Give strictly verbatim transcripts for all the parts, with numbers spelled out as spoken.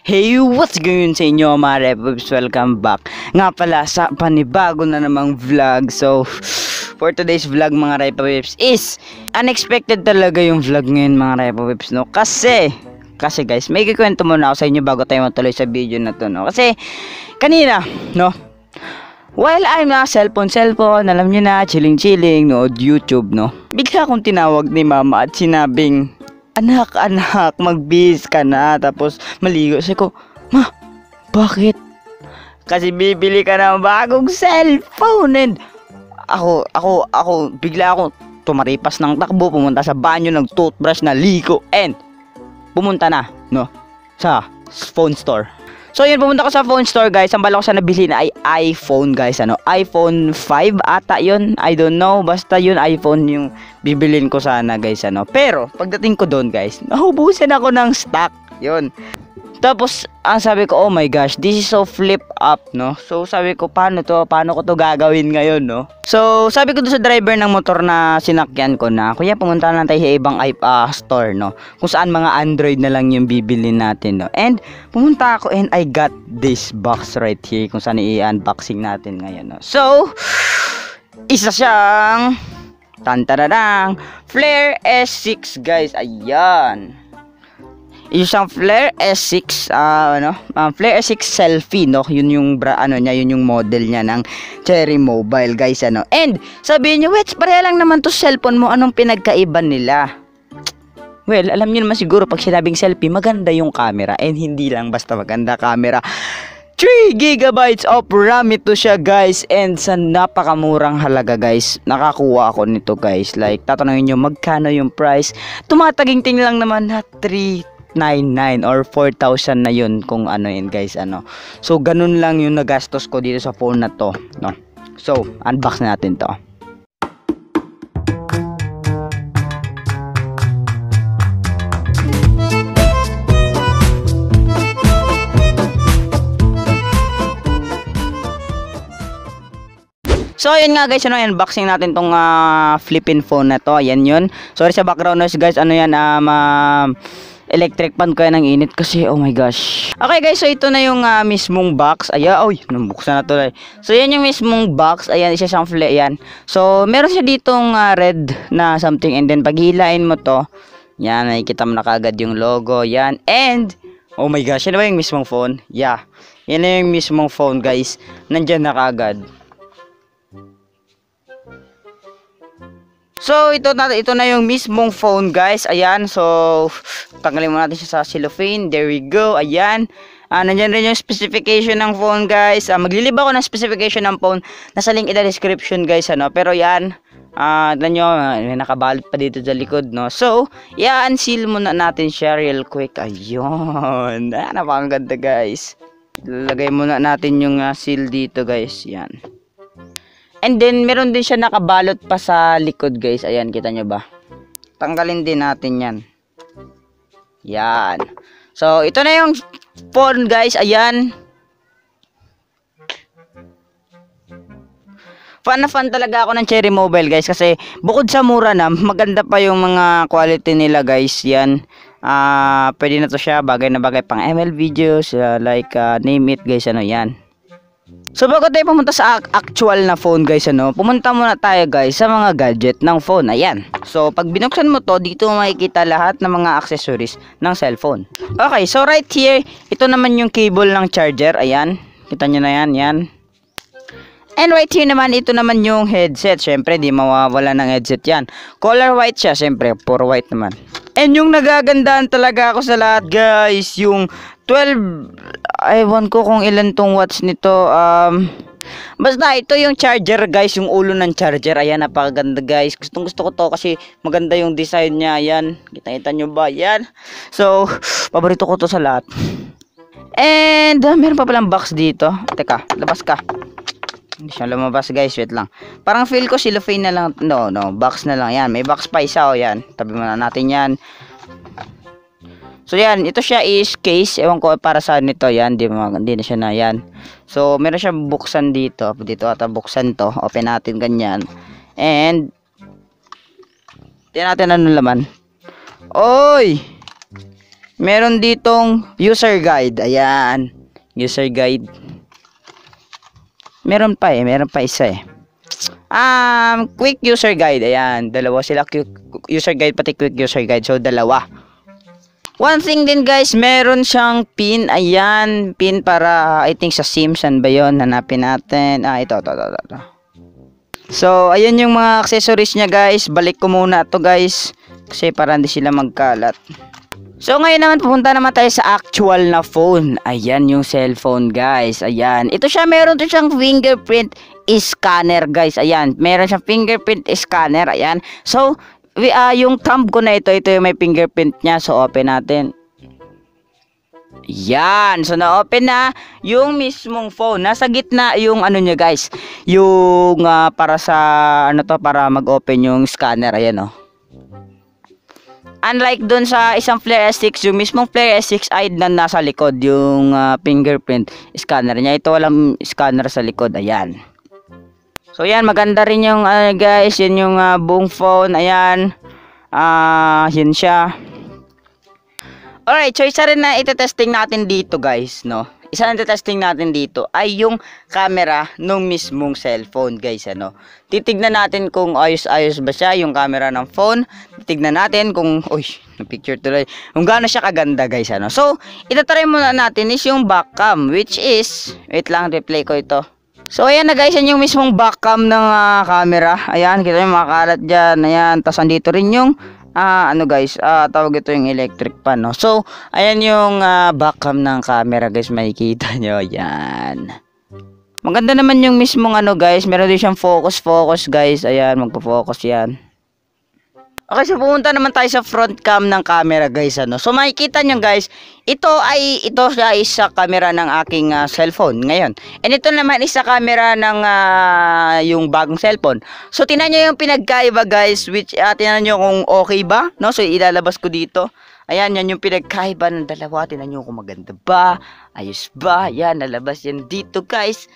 Hey, what's going sa inyo mga Reps? Welcome back nga pala sa panibago na namang vlog. So, for today's vlog mga Reps is unexpected talaga yung vlog ngayon mga Reps, no? Kasi, kasi guys, may kikwento muna ako sa inyo bago tayo matuloy sa video na to, no? Kasi, kanina, no? While I'm na cellphone, cellphone, alam nyo na, chilling-chilling, nood YouTube, no? Bigla akong tinawag ni mama at sinabing, Anak, anak, magbihis ka na. Tapos maligo. Sabi ko, Ma, bakit? Kasi bibili ka ng bagong cellphone. And ako, ako, ako, bigla ako tumaripas ng takbo, pumunta sa banyo, nag-toothbrush, na liko, and pumunta na, no, sa phone store. So yun, pumunta ko sa phone store guys. Ang bala ko sa nabili na ay iPhone guys. Ano, iPhone five ata yun. I don't know. Basta yun, iPhone yung bibilin ko sana guys. Ano. Pero pagdating ko doon guys, nahubusan ako ng stock. Yun. Tapos ang sabi ko, oh my gosh, this is so flip up, no. So sabi ko, paano to? Paano ko to gagawin ngayon, no? So sabi ko doon sa driver ng motor na sinakyan ko na, kuya, pumunta lang tayo sa ibang uh, store, no, kung saan mga Android na lang yung bibili natin, no. And pumunta ako and I got this box right here kung saan i-unboxing natin ngayon, no. So isa siyang tantararang Flare S six guys. Ayan, isang Flare S six, uh, ano, um, Flare S six selfie, no. Yun yung bra, ano niya, yun yung model niya ng Cherry Mobile, guys, ano. And sabihin niyo, Wets, pareha lang naman to cellphone mo, anong pinagkaiba nila? Well, alam niyo naman siguro pag sinabing selfie, maganda yung camera, and hindi lang basta maganda camera. three gigabytes of RAM ito siya guys, and sa napakamurang halaga guys, nakakuha ako nito guys. Like, tatanungin niyo magkano yung price, tumataging-ting lang naman na three ninety-nine or four thousand na yun kung ano yun guys, ano. So ganun lang yung nagastos ko dito sa phone na to, no. So unbox natin to. So ayun nga guys, ano, unboxing natin tong uh, flipping phone na to. Ayan yun. Sorry sa background noise guys, ano yan, um, uh, electric pan ko yan ng init kasi, oh my gosh. Okay guys, so ito na yung uh, mismong box. Ayan, oy, nabuksan na to. Eh. So yan yung mismong box. Ayan, isa siyang flare, yan. So meron siya ditong uh, red na something, and then pag hilain mo to, yan, nakikita mo na kagad yung logo, yan. And, oh my gosh, yan ba yung mismong phone? Yeah, yan na yung mismong phone guys. Nandyan na kagad. So ito na, ito na yung mismong phone guys. Ayan, so tanggalin mo natin siya sa cellophane. There we go. Ayan, uh, nandyan rin yung specification ng phone guys. uh, Maglilib ako ng specification ng phone, nasa link in the description guys, ano. Pero yan, uh, nyo, uh, may nakabalot pa dito sa likod, no. So yan, seal muna natin siya real quick. Ayun, ah, napakaganda guys. Lalagay muna natin yung uh, seal dito guys. Yan. And then meron din siya nakabalot pa sa likod guys. Ayan, kita nyo ba? Tanggalin din natin yan. Yan. So ito na yung phone guys. Ayan. Fan na fan talaga ako ng Cherry Mobile guys, kasi bukod sa mura na, maganda pa yung mga quality nila guys. Yan. Uh, pwede na to siya, bagay na bagay pang M L videos, uh, like uh, name it guys, ano. Yan. So bago tayo pumunta sa actual na phone guys, ano, pumunta muna tayo guys sa mga gadget ng phone. Ayan. So pag binuksan mo to, dito makikita lahat ng mga accessories ng cellphone. Okay, so right here, ito naman yung cable ng charger. Ayan, kita nyo na yan, yan. And right here naman, ito naman yung headset. Syempre, di mawawala ng headset yan. Color white siya, syempre, puro white naman. And yung nagagandaan talaga ako sa lahat guys, yung twelve, ewan ko kung ilan tong watts nito. Um, basta ito yung charger guys, yung ulo ng charger. Ayan, napakaganda guys. Gustong gusto ko to kasi maganda yung design niya. Ayan, kita-kita nyo ba? Ayan. So, paborito ko to sa lahat. And, uh, meron pa palang box dito. Teka, labas ka. Hindi siya lumabas guys, wait lang. Parang feel ko cellophane na lang. No, no, box na lang. Yan, may box pa isa, oh, yan. Tabi muna natin yan. So yan, ito siya is case. Ewan ko para saan nito. Yan, di, di na siya na yan. So meron siya buksan dito. Dito ata buksan to. Open natin ganyan. And tingnan natin ano laman. Oy! Meron ditong user guide. Ayan. User guide. Meron pa eh. Meron pa isa eh. Um, quick user guide. Ayan. Dalawa sila. Quick user guide pati quick user guide. So, dalawa. One thing din guys. Meron siyang pin. Ayan. Pin para I think sa SIM. Saan ba yun? Hanapin natin. Ah, ito. Ito. Ito. ito. So, ayan yung mga accessories niya guys. Balik ko muna to guys. Kasi para hindi sila magkalat. So ngayon naman pupunta naman tayo sa actual na phone. Ayan yung cellphone guys. Ayan. Ito siya, meron to siyang fingerprint scanner guys. Ayan. Meron siyang fingerprint scanner. Ayan. So we, uh, yung thumb ko na ito. Ito yung may fingerprint niya. So open natin. Yan. So na-open na yung mismong phone. Nasa gitna yung ano niya guys. Yung uh, para sa ano to, para mag-open yung scanner. Ayan oh. Unlike dun sa isang Flare S six, yung mismong Flare S six ay na nasa likod yung uh, fingerprint scanner niya. Ito walang scanner sa likod. Ayan. So yan, maganda rin yung uh, guys, yun yung uh, buong phone. Ayan. Ah, uh, yun siya. Alright, so isa rin na ite-testing natin dito guys, no? Isa na ite-testing natin dito ay yung camera ng mismong cellphone guys, ano? Titignan natin kung ayos-ayos ba siya yung camera ng phone. Titignan natin kung, uy, na-picture tuloy. Kung gaano siya kaganda guys, ano? So, itatry muna natin is yung back cam, which is, wait lang, replay ko ito. So, ayan na guys, yan yung mismong back cam ng uh, camera. Ayan, kita yung mga kalat dyan. Ayan, tapos andito rin yung Ah, ano guys, ah, tawag ito yung electric pan, no? So, ayan yung uh, back cam ng camera guys, makikita nyo, yan. Maganda naman yung mismong ano guys, meron din siyang focus, focus guys, ayan, magpo-focus yan. Okay, so pumunta naman tayo sa front cam ng camera guys, ano. So makikita nyo guys, ito ay ito siya is sa camera ng aking uh, cellphone ngayon. And ito naman is sa camera ng uh, yung bagong cellphone. So tingnan nyo yung pinagkaiba guys, which uh, tingnan nyo kung okay ba, no? So ilalabas ko dito. Ayan, yan yung pinagkaiba ng dalawa. Tingnan nyo kung maganda ba, ayos ba. Yan, nalabas yan dito guys.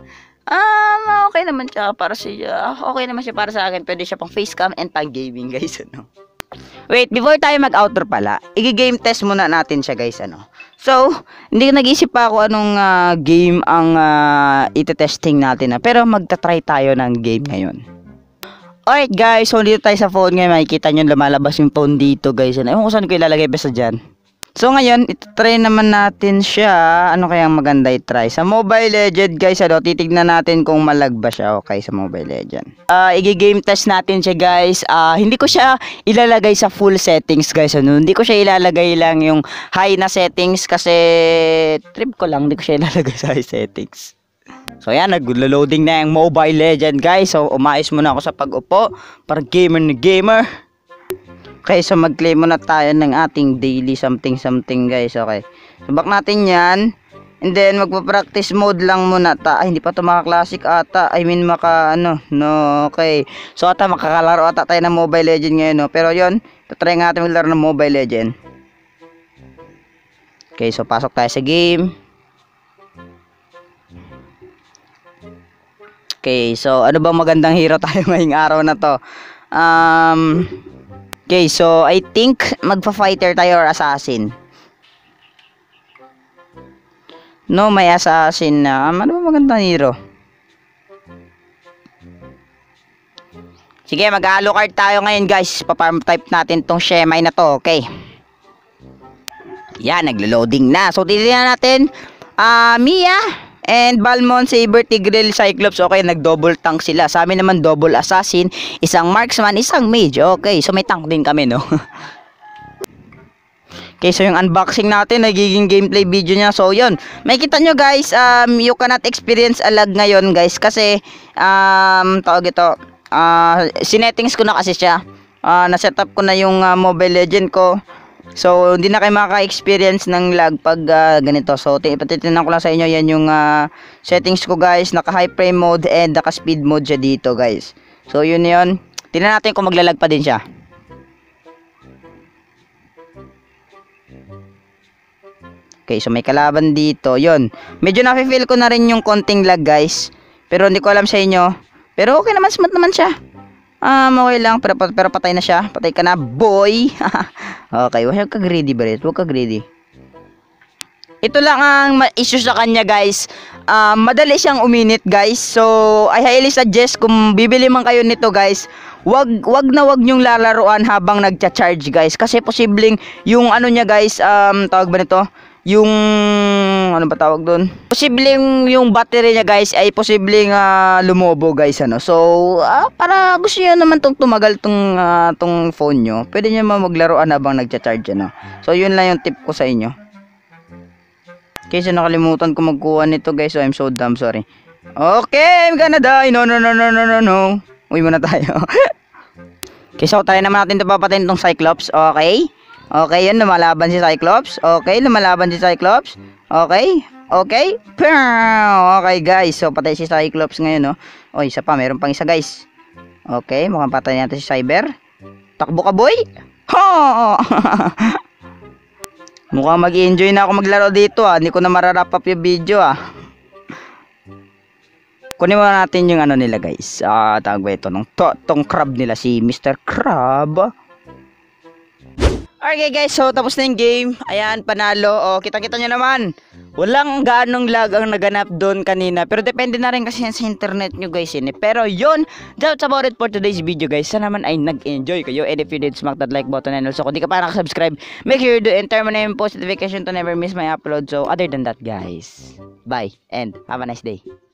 Um, okay naman siya para siya. Okay naman siya para sa akin. Pwede siya pang facecam and pang gaming guys, ano. Wait, before tayo mag-outro pala, i-game test muna natin siya guys, ano. So, hindi ko nag-isip pa ako anong uh, game ang uh, ite-testing natin, na. Pero magta-try tayo ng game ngayon. Alright guys, so dito tayo sa phone ngayon. Makikita nyo lumalabas yung phone dito guys, ano. Ewan ko saan ko ilalagay basta dyan. So ngayon, ito-try naman natin siya. Ano kayang maganda i-try? Sa Mobile Legend guys, ano, titignan natin kung malag ba siya. Okay, sa Mobile Legend. Uh, i-game test natin siya guys. Uh, hindi ko siya ilalagay sa full settings guys. Ano? Hindi ko siya ilalagay lang yung high na settings kasi trip ko lang. Hindi ko siya ilalagay sa high settings. So yan, nag-loading na yung Mobile Legend guys. So umayos muna ako sa pag-upo. Para gamer na gamer. Okay, so mag-claim muna tayo ng ating daily something something guys. Okay, so back natin yan. And then magpa-practice mode lang muna ta. Ay, hindi pa ito maka-classic ata. I mean maka ano, no, okay. So ata makakalaro ata tayo ng Mobile Legend ngayon, no? Pero yun, try nga natin maglaro ng Mobile Legend. Okay, so pasok tayo sa game. Okay, so ano bang magandang hero tayo ngayong araw na to? Um... Okay, so I think magpa-fighter tayo or assassin. No, may assassin na. Ano ba magandang hero? Sige, mag-halo card tayo ngayon guys. Pa-farm type natin tong Shemai na to, okay? Yan, naglo-loading na. So, titignan natin. Ah, uh, Mia and Balmon, Saber, Tigreal, Cyclops. Okay, nag-double tank sila. Sa amin naman, double assassin. Isang marksman, isang mage. Okay, so may tank din kami, no? Okay, so yung unboxing natin, nagiging gameplay video niya. So, yun. May kita nyo, guys. Um, you cannot experience a lag ngayon, guys. Kasi, um, tawag ito. Uh, sinettings ko na kasi siya. Uh, na-setup ko na yung uh, Mobile Legend ko. So, hindi na kayo makaka-experience ng lag pag uh, ganito. So, ipatitignan ko lang sa inyo. Yan yung uh, settings ko guys. Naka-high frame mode and naka-speed mode siya dito guys. So, yun yun. Tingnan natin kung maglalag pa din siya. Okay, so may kalaban dito. Yun. Medyo nafe-feel ko na rin yung konting lag guys. Pero hindi ko alam sa inyo. Pero okay naman, smooth naman siya. Um, okay lang, pero, pero patay na siya. Patay ka na, boy. Okay, huwag ka greedy, Barit. Huwag ka greedy. Ito lang ang issue sa kanya, guys. Um, madali siyang uminit, guys. So, I highly suggest kung bibili man kayo nito, guys, wag wag na wag nyong lalaruan habang nagcha-charge, guys. Kasi posibleng yung ano niya, guys, um, tawag ba nito? Yung ano ba tawag doon? Posibleng yung battery niya, guys, ay posibleng uh, lumobo, guys, ano. So, uh, para gusto niyo naman tong tumagal tong uh, tong phone nyo, pwede niyo maglaruan habang nagcha-charge, ano. So, yun lang yung tip ko sa inyo. Kasi nakalimutan ko magkuha nito, guys. So, I'm so dumb, sorry. Okay, I'm gonna die. No, no, no, no, no, no, no. Uwi muna tayo. Okay, so try naman natin ito papatayin itong Cyclops. Okay. Okay, yun, lumalaban si Cyclops. Okay, lumalaban si Cyclops. Okay, okay. Okay, guys. So, patay si Cyclops ngayon, no? O, isa pa. Meron pang isa, guys. Okay, mukhang patay natin si Cyber. Takbo ka, boy. Ho! Mukhang mag-enjoy na ako maglaro dito, ah. Hindi ko na mararap up yung video, ah. Kunin muna natin yung ano nila, guys. Ah, uh, tawag ba ito? Nung to, tong crab nila, si Mister Crab. Okay, guys, so tapos na yung game. Ayan, panalo. O, kita-kita nyo naman. Walang ganong lag ang naganap doon kanina. Pero depende na rin kasi yan sa internet nyo, guys. Yun, eh. Pero yun, that's about it for today's video, guys. Sana naman ay nag-enjoy kayo. And if you did, smack that like button. And also, kung di ka pa nakasubscribe, make sure you do and turn on yung post notification to never miss my upload. So, other than that, guys, bye and have a nice day.